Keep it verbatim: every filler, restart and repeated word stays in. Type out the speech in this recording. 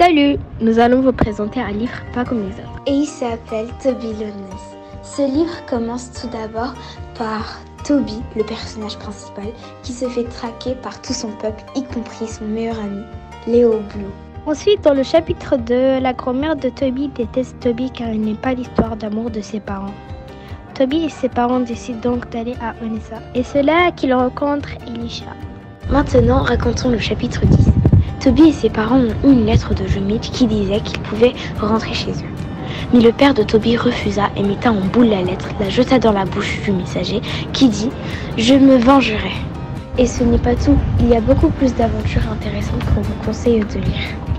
Salut! Nous allons vous présenter un livre pas comme les autres. Et il s'appelle Toby Loveless. Ce livre commence tout d'abord par Toby, le personnage principal, qui se fait traquer par tout son peuple, y compris son meilleur ami, Léo Blue. Ensuite, dans le chapitre deux, la grand-mère de Toby déteste Toby car il n'aime pas l'histoire d'amour de ses parents. Toby et ses parents décident donc d'aller à Onessa. Et c'est là qu'ils rencontrent Elisha. Maintenant, racontons le chapitre dix. Toby et ses parents ont eu une lettre de Jumit qui disait qu'ils pouvaient rentrer chez eux. Mais le père de Toby refusa et metta en boule la lettre, la jeta dans la bouche du messager qui dit « Je me vengerai ». Et ce n'est pas tout, il y a beaucoup plus d'aventures intéressantes qu'on vous conseille de lire.